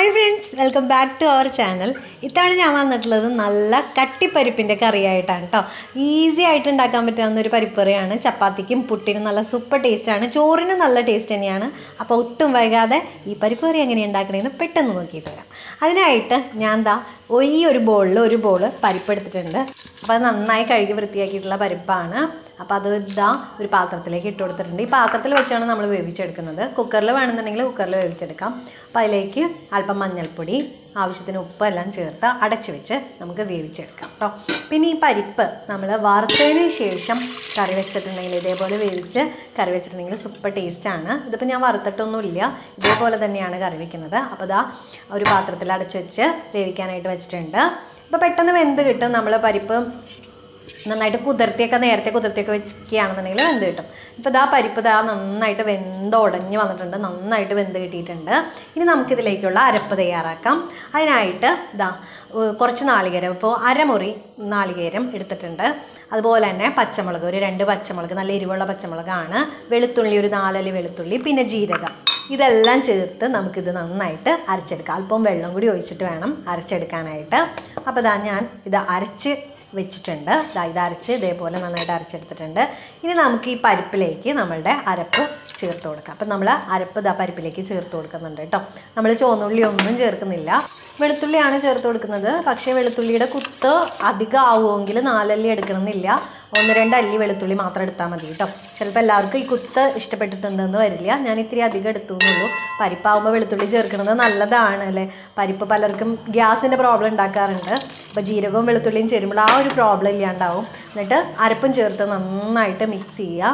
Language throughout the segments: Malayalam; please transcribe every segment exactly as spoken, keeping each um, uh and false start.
Hi friends, welcome back to our channel. ഇത്തവണ ഞാൻ വന്നിട്ടുള്ളത് നല്ല കട്ടിപ്പരിപ്പിൻ്റെ കറിയായിട്ടാണ് കേട്ടോ. ഈസി ആയിട്ട് ഉണ്ടാക്കാൻ പറ്റാവുന്ന ഒരു പരിപ്പറിയാണ്. ചപ്പാത്തിക്കും പുട്ടിനും നല്ല സൂപ്പർ ടേസ്റ്റാണ്, ചോറിനും നല്ല ടേസ്റ്റ് തന്നെയാണ്. അപ്പോൾ ഒട്ടും വൈകാതെ ഈ പരിപ്പ് കറി എങ്ങനെയാണ് ഉണ്ടാക്കണമെന്ന് പെട്ടെന്ന് നോക്കിയിട്ട് വരാം. അതിനായിട്ട് ഞാൻ എന്താ ഈ ഒരു ബോളിൽ ഒരു ബോൾ പരിപ്പ് എടുത്തിട്ടുണ്ട്. അപ്പോൾ അത് നന്നായി കഴുകി വൃത്തിയാക്കിയിട്ടുള്ള പരിപ്പാണ്. അപ്പോൾ അത് ഇതാ ഒരു പാത്രത്തിലേക്ക് ഇട്ട് കൊടുത്തിട്ടുണ്ട്. ഈ പാത്രത്തിൽ വെച്ചാണ് നമ്മൾ വേവിച്ചെടുക്കുന്നത്. കുക്കറിൽ വേണമെന്നുണ്ടെങ്കിൽ കുക്കറിൽ വേവിച്ചെടുക്കാം. അപ്പോൾ അതിലേക്ക് അല്പം മഞ്ഞൾപ്പൊടി, ആവശ്യത്തിന് ഉപ്പ് എല്ലാം ചേർത്ത് അടച്ചു വെച്ച് നമുക്ക് വേവിച്ചെടുക്കാം കേട്ടോ. പിന്നെ ഈ പരിപ്പ് നമ്മൾ വറുത്തതിന് ശേഷം കറി വെച്ചിട്ടുണ്ടെങ്കിൽ, ഇതേപോലെ വേവിച്ച് കറി വെച്ചിട്ടുണ്ടെങ്കിൽ സൂപ്പർ ടേസ്റ്റാണ്. ഇതിപ്പോൾ ഞാൻ വറുത്തിട്ടൊന്നുമില്ല, ഇതേപോലെ തന്നെയാണ് കറി വയ്ക്കുന്നത്. അപ്പോൾ ഇതാ ഒരു പാത്രത്തിൽ അടച്ചു വെച്ച് വേവിക്കാനായിട്ട് വെച്ചിട്ടുണ്ട്. അപ്പോൾ പെട്ടെന്ന് വെന്ത് കിട്ടും. നമ്മൾ പരിപ്പ് നന്നായിട്ട് കുതിർത്തിയൊക്കെ നേരത്തെ കുതിർത്തിയൊക്കെ വെക്കുകയാണെന്നുണ്ടെങ്കിൽ വെന്ത് കിട്ടും. ഇപ്പോൾ ഇതാ പരിപ്പ് ഇതാ നന്നായിട്ട് വെന്ത് ഉടഞ്ഞ് വന്നിട്ടുണ്ട്, നന്നായിട്ട് വെന്ത് കിട്ടിയിട്ടുണ്ട്. ഇനി നമുക്കിതിലേക്കുള്ള അരപ്പ് തയ്യാറാക്കാം. അതിനായിട്ട് ഇതാ കുറച്ച് നാളികേരം, ഇപ്പോൾ അരമുറി നാളികേരം എടുത്തിട്ടുണ്ട്. അതുപോലെ തന്നെ പച്ചമുളക്, ഒരു രണ്ട് പച്ചമുളക്, നല്ല എരിവുള്ള പച്ചമുളകാണ്. വെളുത്തുള്ളി ഒരു നാലല്ലി വെളുത്തുള്ളി, പിന്നെ ജീരകം, ഇതെല്ലാം ചേർത്ത് നമുക്കിത് നന്നായിട്ട് അരച്ചെടുക്കാം. അല്പം വെള്ളം കൂടി ഒഴിച്ചിട്ട് വേണം അരച്ചെടുക്കാനായിട്ട്. അപ്പോൾ ഇതാ ഞാൻ ഇത് അരച്ച് വെച്ചിട്ടുണ്ട്. ഇത് അരച്ച് ഇതേപോലെ നന്നായിട്ട് അരച്ചെടുത്തിട്ടുണ്ട്. ഇനി നമുക്ക് ഈ പരിപ്പിലേക്ക് നമ്മളുടെ അരപ്പ് ചേർത്ത് കൊടുക്കാം. അപ്പം നമ്മൾ അരപ്പ് ഇതാ പരിപ്പിലേക്ക് ചേർത്ത് കൊടുക്കുന്നുണ്ട് കേട്ടോ. നമ്മൾ ചുവന്നുള്ളി ഒന്നും ചേർക്കുന്നില്ല, വെളുത്തുള്ളിയാണ് ചേർത്ത് കൊടുക്കുന്നത്. പക്ഷേ വെളുത്തുള്ളിയുടെ കുത്ത് അധികം ആവുമെങ്കിൽ നാലല്ലി എടുക്കണമെന്നില്ല, ഒന്ന് രണ്ട് അല്ലി വെളുത്തുള്ളി മാത്രം എടുത്താൽ മതി കേട്ടോ. ചിലപ്പോൾ എല്ലാവർക്കും ഈ കുത്ത് ഇഷ്ടപ്പെട്ടിട്ടുണ്ടെന്ന് വരില്ല, ഞാൻ ഇത്തിരി അധികം എടുത്തു എന്നുള്ളൂ. പരിപ്പാവുമ്പോൾ വെളുത്തുള്ളി ചേർക്കുന്നത് നല്ലതാണ് അല്ലേ. പരിപ്പ് പലർക്കും ഗ്യാസിൻ്റെ പ്രോബ്ലം ഉണ്ടാക്കാറുണ്ട്. അപ്പോൾ ജീരകവും വെളുത്തുള്ളിയും ചേരുമ്പോൾ ആ ഒരു പ്രോബ്ലം ഇല്ലാണ്ടാവും. എന്നിട്ട് അരപ്പും ചേർത്ത് നന്നായിട്ട് മിക്സ് ചെയ്യുക.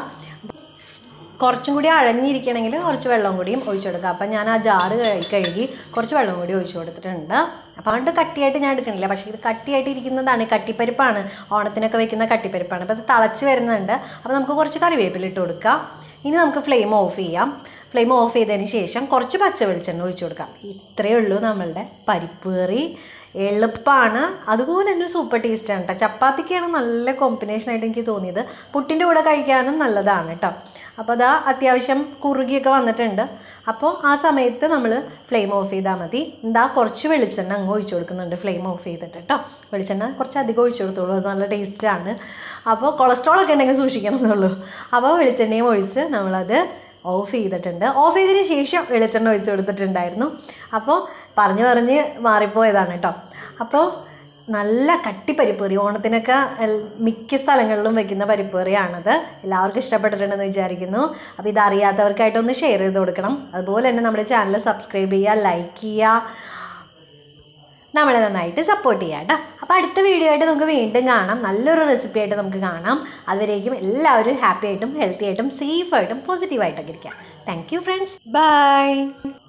കുറച്ചും കൂടി അഴഞ്ഞിരിക്കണമെങ്കിൽ കുറച്ച് വെള്ളം കൂടിയും ഒഴിച്ചു കൊടുക്കുക. അപ്പം ഞാൻ ആ ജാറ് കഴുകി കഴുകി കുറച്ച് വെള്ളം കൂടി ഒഴിച്ചു കൊടുത്തിട്ടുണ്ട്. അപ്പോൾ അതുകൊണ്ട് കട്ടിയായിട്ട് ഞാൻ എടുക്കണില്ല, പക്ഷേ ഇത് കട്ടിയായിട്ട് ഇരിക്കുന്നതാണ്, കട്ടിപ്പരിപ്പാണ്, ഓണത്തിനൊക്കെ വെക്കുന്ന കട്ടിപ്പരിപ്പാണ്. അപ്പോൾ അത് തിളച്ച് വരുന്നുണ്ട്. അപ്പോൾ നമുക്ക് കുറച്ച് കറിവേപ്പില ഇട്ട് കൊടുക്കാം. ഇനി നമുക്ക് ഫ്ലെയിം ഓഫ് ചെയ്യാം. ഫ്ലെയിം ഓഫ് ചെയ്തതിന് ശേഷം കുറച്ച് പച്ച വെളിച്ചെണ്ണ ഒഴിച്ചു കൊടുക്കാം. ഇത്രയേ ഉള്ളൂ നമ്മളുടെ പരിപ്പ് കറി. എളുപ്പമാണ്, അതുപോലെ തന്നെ സൂപ്പർ ടേസ്റ്റാണ് കേട്ടോ. ചപ്പാത്തിക്കാണ് നല്ല കോമ്പിനേഷനായിട്ട് എനിക്ക് തോന്നിയത്. പുട്ടിൻ്റെ കൂടെ കഴിക്കാനും നല്ലതാണ് കേട്ടോ. അപ്പോൾ അതാ അത്യാവശ്യം കുറുകിയൊക്കെ വന്നിട്ടുണ്ട്. അപ്പോൾ ആ സമയത്ത് നമ്മൾ ഫ്ലെയിം ഓഫ് ചെയ്താൽ മതി. എന്താ കുറച്ച് വെളിച്ചെണ്ണ അങ്ങ് ഒഴിച്ചു കൊടുക്കുന്നുണ്ട് ഫ്ലെയിം ഓഫ് ചെയ്തിട്ട് കേട്ടോ. വെളിച്ചെണ്ണ കുറച്ച് അധികം ഒഴിച്ചു കൊടുത്തോളൂ, അത് നല്ല ടേസ്റ്റാണ്. അപ്പോൾ കൊളസ്ട്രോളൊക്കെ ഉണ്ടെങ്കിൽ സൂക്ഷിക്കണം എന്നുള്ളൂ. അപ്പോൾ വെളിച്ചെണ്ണയും ഒഴിച്ച് നമ്മളത് ഓഫ് ചെയ്തിട്ടുണ്ട്. ഓഫ് ചെയ്തതിന് ശേഷം വെളിച്ചെണ്ണ ഒഴിച്ച് കൊടുത്തിട്ടുണ്ടായിരുന്നു. അപ്പോൾ പറഞ്ഞ് പറഞ്ഞ് മാറിപ്പോയതാണ് കേട്ടോ. അപ്പോൾ നല്ല കട്ടിപ്പരിപ്പ് കറി, ഓണത്തിനൊക്കെ മിക്ക സ്ഥലങ്ങളിലും വെക്കുന്ന പരിപ്പ് കറിയാണത്. എല്ലാവർക്കും ഇഷ്ടപ്പെട്ടിട്ടുണ്ടെന്ന് വിചാരിക്കുന്നു. അപ്പോൾ ഇതറിയാത്തവർക്കായിട്ടൊന്ന് ഷെയർ ചെയ്ത് കൊടുക്കണം. അതുപോലെ തന്നെ നമ്മുടെ ചാനൽ സബ്സ്ക്രൈബ് ചെയ്യുക, ലൈക്ക് ചെയ്യുക, നമ്മളെ നന്നായിട്ട് സപ്പോർട്ട് ചെയ്യുക കേട്ടോ. അപ്പോൾ അടുത്ത വീഡിയോ ആയിട്ട് നമുക്ക് വീണ്ടും കാണാം, നല്ലൊരു റെസിപ്പി ആയിട്ട് നമുക്ക് കാണാം. അതുവരേക്കും എല്ലാവരും ഹാപ്പി ആയിട്ടും ഹെൽത്തി ആയിട്ടും സേഫായിട്ടും പോസിറ്റീവായിട്ടൊക്കെ ഇരിക്കാം. Thank you friends, by.